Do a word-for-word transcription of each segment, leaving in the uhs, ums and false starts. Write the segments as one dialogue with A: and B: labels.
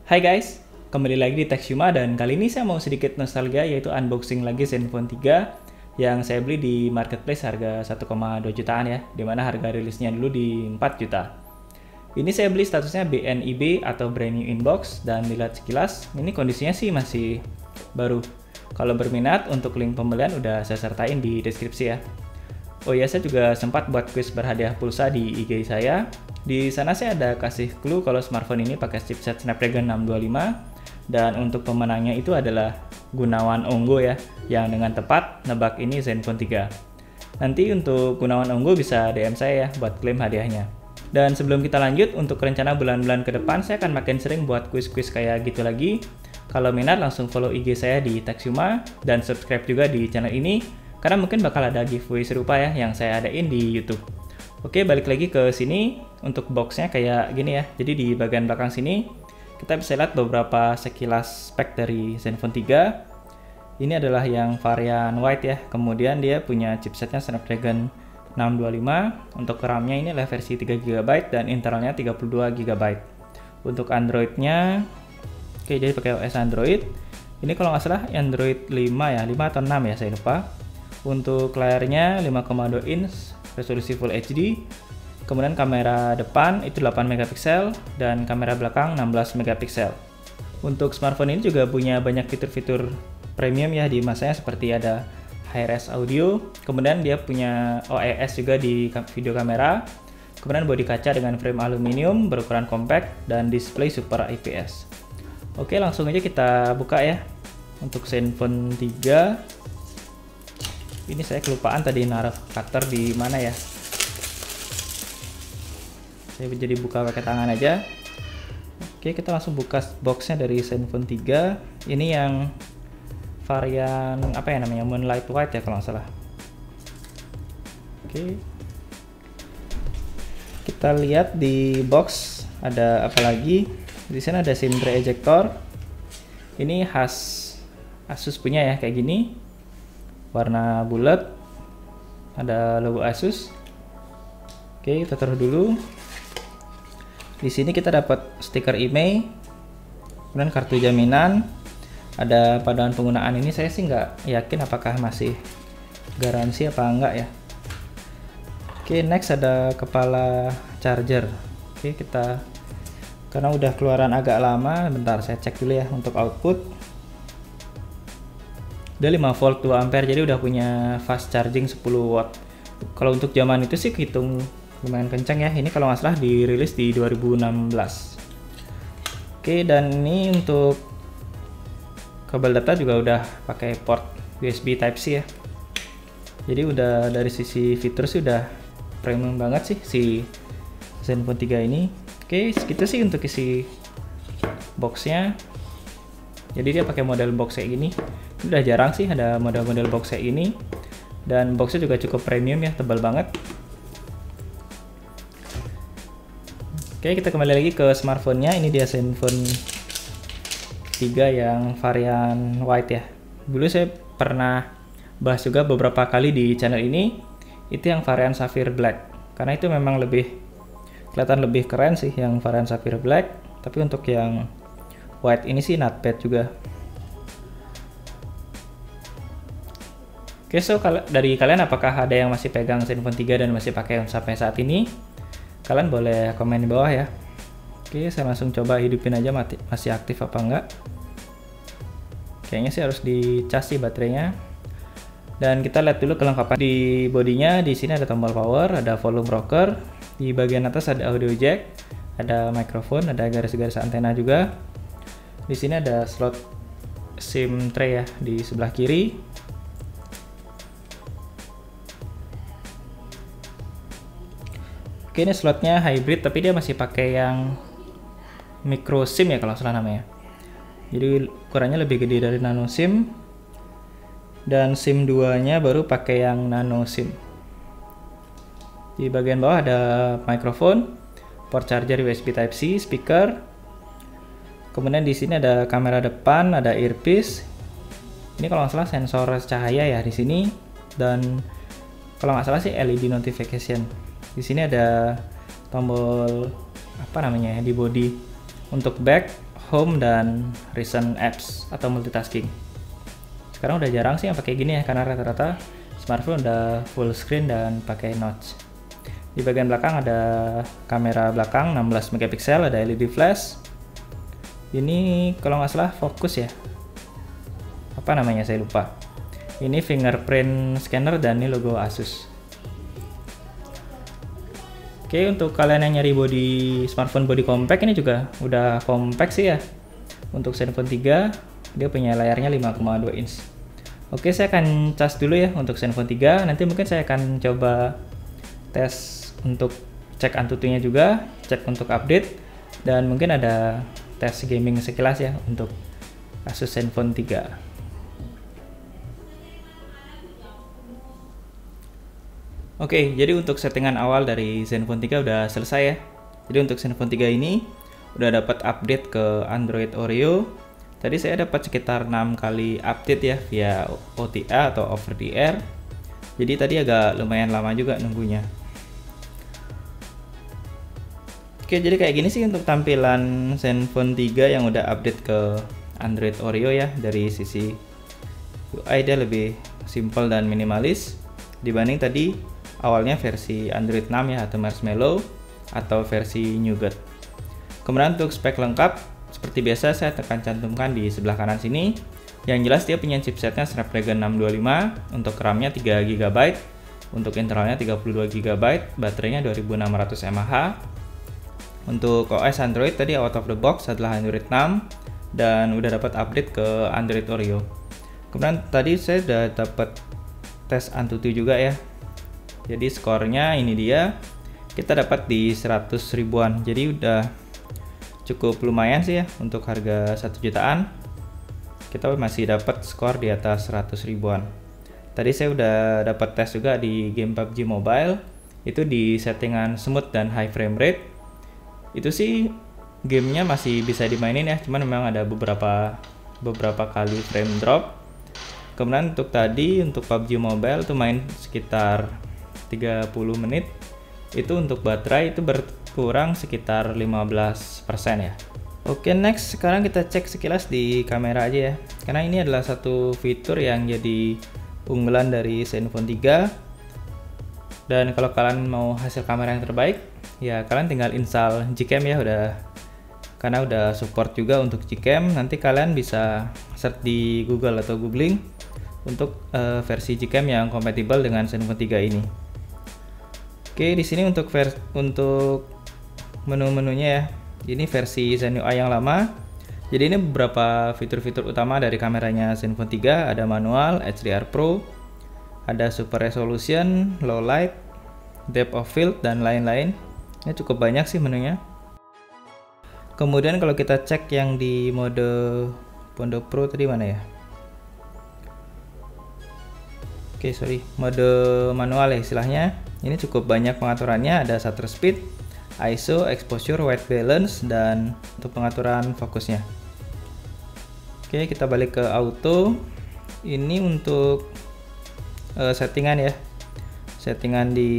A: Hai guys, kembali lagi di Techsuma dan kali ini saya mau sedikit nostalgia yaitu unboxing lagi Zenfone tiga yang saya beli di marketplace harga satu koma dua jutaan ya, dimana harga rilisnya dulu di empat juta. Ini saya beli statusnya B N I B atau brand new inbox dan dilihat sekilas ini kondisinya sih masih baru. Kalau berminat untuk link pembelian udah saya sertain di deskripsi ya. Oh iya, saya juga sempat buat quiz berhadiah pulsa di I G saya. Di sana saya ada kasih clue kalau smartphone ini pakai chipset Snapdragon enam dua lima dan untuk pemenangnya itu adalah Gunawan Onggo ya, yang dengan tepat nebak ini Zenfone tiga. Nanti untuk Gunawan Onggo bisa D M saya ya buat klaim hadiahnya. Dan sebelum kita lanjut, untuk rencana bulan-bulan ke depan saya akan makin sering buat quiz-quiz kayak gitu lagi. Kalau minat langsung follow I G saya di Techsuma dan subscribe juga di channel ini karena mungkin bakal ada giveaway serupa ya yang saya adain di YouTube. Oke, balik lagi ke sini. Untuk boxnya kayak gini ya. Jadi di bagian belakang sini kita bisa lihat beberapa sekilas spek dari Zenfone tiga. Ini adalah yang varian white ya. Kemudian dia punya chipsetnya Snapdragon enam dua lima. Untuk RAM-nya ini adalah versi tiga giga byte dan internalnya tiga puluh dua giga byte. Untuk Android-nya, oke, jadi pakai O S Android. Ini kalau nggak salah Android lima ya, lima atau enam ya, saya lupa. Untuk layarnya lima koma dua inch, resolusi Full H D. Kemudian kamera depan itu delapan megapiksel dan kamera belakang enam belas megapiksel. Untuk smartphone ini juga punya banyak fitur-fitur premium ya di masanya, seperti ada Hi-Res audio, kemudian dia punya O I S juga di video kamera, kemudian bodi kaca dengan frame aluminium berukuran compact dan display Super I P S. Oke, langsung aja kita buka ya. Untuk Zenfone tiga, ini saya kelupaan tadi naruh cutter di mana ya. Saya jadi buka pakai tangan aja. Oke, kita langsung buka boxnya dari Zenfone tiga. Ini yang varian apa ya namanya, Moonlight White ya kalau nggak salah. Oke, kita lihat di box ada apa lagi. Di sana ada SIM tray ejector. Ini khas Asus punya ya, kayak gini, warna bulat, ada logo Asus. Oke, kita taruh dulu. Di sini kita dapat stiker I M E I, kemudian kartu jaminan, ada panduan penggunaan. Ini saya sih nggak yakin apakah masih garansi apa enggak ya. Oke, next ada kepala charger. Oke, kita karena udah keluaran agak lama, bentar saya cek dulu ya untuk output. Udah lima volt dua ampere, jadi udah punya fast charging sepuluh watt. Kalau untuk zaman itu sih hitung lumayan kencang ya. Ini kalau nggak salah dirilis di dua ribu enam belas. Oke, dan ini untuk kabel data juga udah pakai port U S B Type C ya. Jadi udah dari sisi fitur sih udah premium banget sih si Zenfone tiga ini. Oke, segitu sih untuk isi boxnya. Jadi dia pakai model box kayak gini. Udah jarang sih ada model-model box kayak ini. Dan boxnya juga cukup premium ya, tebal banget. Oke, kita kembali lagi ke smartphone-nya. Ini dia Zenfone tiga yang varian white ya. Dulu saya pernah bahas juga beberapa kali di channel ini. Itu yang varian Sapphire Black. Karena itu memang lebih kelihatan lebih keren sih yang varian Sapphire Black. Tapi untuk yang white ini sih not bad juga. Oke, so dari kalian apakah ada yang masih pegang Zenfone tiga dan masih pakai sampai saat ini? Kalian boleh komen di bawah ya. Oke, saya langsung coba hidupin aja mati, masih aktif apa enggak. Kayaknya sih harus dicas sih baterainya. Dan kita lihat dulu kelengkapan di bodinya. Di sini ada tombol power, ada volume rocker. Di bagian atas ada audio jack, ada mikrofon, ada garis-garis antena juga. Di sini ada slot SIM tray ya di sebelah kiri. Oke, ini slotnya hybrid tapi dia masih pakai yang micro SIM ya kalau salah namanya. Jadi ukurannya lebih gede dari nano SIM. Dan SIM dua nya baru pakai yang nano SIM. Di bagian bawah ada mikrofon, port charger U S B Type C, speaker. Kemudian di sini ada kamera depan, ada earpiece. Ini kalau nggak salah sensor cahaya ya di sini. Dan kalau nggak salah sih L E D notification. Di sini ada tombol apa namanya di body untuk back, home dan recent apps atau multitasking. Sekarang udah jarang sih yang pakai gini ya, karena rata-rata smartphone udah full screen dan pakai notch. Di bagian belakang ada kamera belakang enam belas megapiksel, ada L E D flash. Ini kalau nggak salah fokus ya. Apa namanya saya lupa. Ini fingerprint scanner dan ini logo Asus. Oke, untuk kalian yang nyari body smartphone body compact, ini juga udah compact sih ya. Untuk Zenfone tiga, dia punya layarnya lima koma dua inch. Oke, saya akan cas dulu ya untuk Zenfone tiga. Nanti mungkin saya akan coba tes untuk cek Antutunya juga, cek untuk update, dan mungkin ada tes gaming sekilas ya untuk Asus Zenfone tiga. Oke, jadi untuk settingan awal dari Zenfone tiga udah selesai ya. Jadi untuk Zenfone tiga ini udah dapat update ke Android Oreo. Tadi saya dapat sekitar enam kali update ya via O T A atau over the air. Jadi tadi agak lumayan lama juga nunggunya. Oke, jadi kayak gini sih untuk tampilan Zenfone tiga yang udah update ke Android Oreo ya. Dari sisi U I dia lebih simple dan minimalis dibanding tadi awalnya versi Android enam ya, atau Marshmallow atau versi Nougat. Kemudian untuk spek lengkap seperti biasa saya akan cantumkan di sebelah kanan sini. Yang jelas dia punya chipsetnya Snapdragon enam dua lima, untuk RAM-nya tiga giga byte, untuk internalnya tiga puluh dua giga byte, baterainya dua ribu enam ratus mAh. Untuk O S Android tadi out of the box adalah Android enam dan udah dapat update ke Android Oreo. Kemudian tadi saya udah dapat tes Antutu juga ya. Jadi skornya ini dia, kita dapat di seratus ribuan. Jadi udah cukup lumayan sih ya untuk harga satu jutaan. Kita masih dapat skor di atas seratus ribuan. Tadi saya udah dapat tes juga di game P U B G Mobile. Itu di settingan smooth dan high frame rate. Itu sih gamenya masih bisa dimainin ya, cuman memang ada beberapa beberapa kali frame drop. Kemudian untuk tadi untuk P U B G Mobile tuh main sekitar tiga puluh menit, itu untuk baterai itu berkurang sekitar lima belas persen ya. Oke, next sekarang kita cek sekilas di kamera aja ya, karena ini adalah satu fitur yang jadi unggulan dari Zenfone tiga. Dan kalau kalian mau hasil kamera yang terbaik ya kalian tinggal install Gcam ya, udah karena udah support juga untuk Gcam. Nanti kalian bisa search di Google atau googling untuk uh, versi Gcam yang kompatibel dengan Zenfone tiga ini. Oke, di sini untuk vers untuk menu-menunya ya. Ini versi Zen U I yang lama. Jadi ini beberapa fitur-fitur utama dari kameranya Zenfone tiga, ada manual, H D R Pro, ada super resolution, low light, depth of field dan lain-lain. Ini cukup banyak sih menunya. Kemudian kalau kita cek yang di mode mode Pro tadi mana ya? Oke, sorry, mode manual ya istilahnya. Ini cukup banyak pengaturannya, ada shutter speed, I S O, exposure, white balance, dan untuk pengaturan fokusnya. Oke, kita balik ke auto. Ini untuk uh, settingan ya, settingan di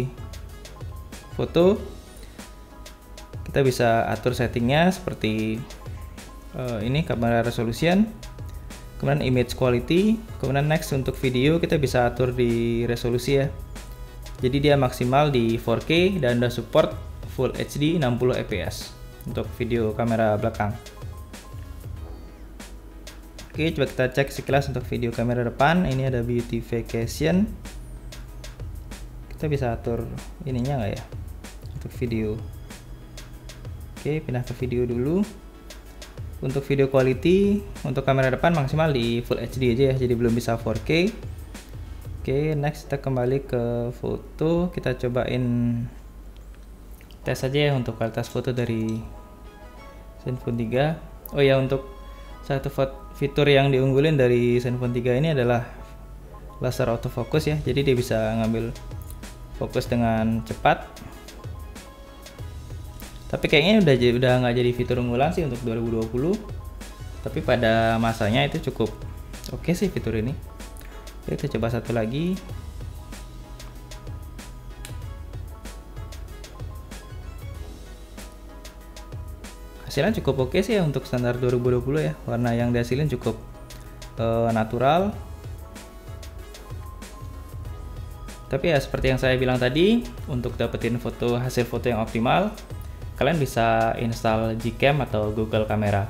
A: foto. Kita bisa atur settingnya seperti uh, ini, kamera resolution, kemudian image quality, kemudian next untuk video kita bisa atur di resolusi ya. Jadi dia maksimal di four K dan udah support Full H D enam puluh F P S untuk video kamera belakang. Oke, coba kita cek sekilas untuk video kamera depan. Ini ada beautification. Kita bisa atur ininya nggak ya untuk video. Oke, pindah ke video dulu. Untuk video quality untuk kamera depan maksimal di Full H D aja ya, jadi belum bisa four K. Oke, next kita kembali ke foto. Kita cobain tes aja ya untuk kualitas foto dari Zenfone tiga. Oh ya, untuk satu fitur yang diunggulin dari Zenfone tiga ini adalah laser autofocus ya. Jadi dia bisa ngambil fokus dengan cepat. Tapi kayaknya udah udah nggak jadi fitur unggulan sih untuk dua ribu dua puluh. Tapi pada masanya itu cukup oke sih fitur ini. Oke, kita coba satu lagi. hasilnya cukup oke sih ya untuk standar dua ribu dua puluh ya. Warna yang dihasilin cukup uh, natural. Tapi ya seperti yang saya bilang tadi, untuk dapetin foto hasil foto yang optimal, kalian bisa install Gcam atau Google Camera.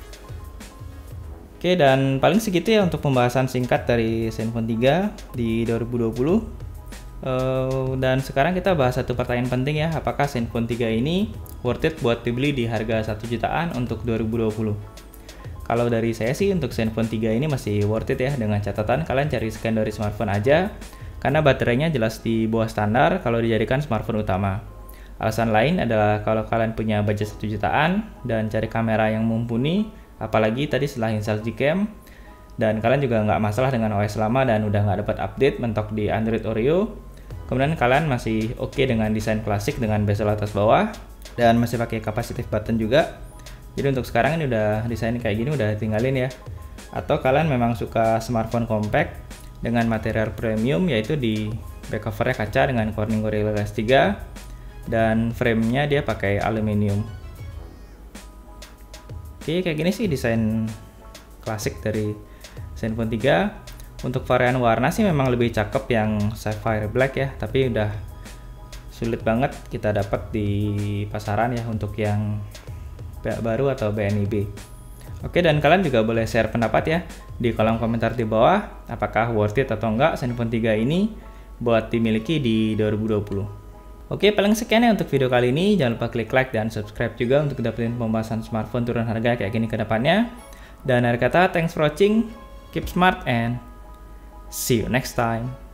A: Oke, dan paling segitu ya untuk pembahasan singkat dari Zenfone tiga di dua ribu dua puluh. Uh, dan sekarang kita bahas satu pertanyaan penting ya, apakah Zenfone tiga ini worth it buat dibeli di harga satu jutaan untuk dua ribu dua puluh? Kalau dari saya sih untuk Zenfone tiga ini masih worth it ya, dengan catatan kalian cari secondary smartphone aja, karena baterainya jelas di bawah standar kalau dijadikan smartphone utama. Alasan lain adalah kalau kalian punya budget satu jutaan dan cari kamera yang mumpuni, apalagi tadi setelah install Gcam, dan kalian juga nggak masalah dengan O S lama dan udah nggak dapat update mentok di Android Oreo, kemudian kalian masih oke okay dengan desain klasik dengan bezel atas bawah dan masih pakai capacitive button juga. Jadi untuk sekarang ini udah desain kayak gini udah tinggalin ya. Atau kalian memang suka smartphone compact dengan material premium, yaitu di back covernya kaca dengan Corning Gorilla Glass tiga dan framenya dia pakai aluminium. Oke, kayak gini sih desain klasik dari Zenfone tiga. Untuk varian warna sih memang lebih cakep yang sapphire black ya, tapi udah sulit banget kita dapat di pasaran ya untuk yang baru atau B N I B. Oke, dan kalian juga boleh share pendapat ya di kolom komentar di bawah, apakah worth it atau enggak Zenfone tiga ini buat dimiliki di dua ribu dua puluh. Oke, paling sekian ya untuk video kali ini. Jangan lupa klik like dan subscribe juga untuk dapetin pembahasan smartphone turun harga kayak gini ke depannya. Dan akhir kata, thanks for watching, keep smart and see you next time.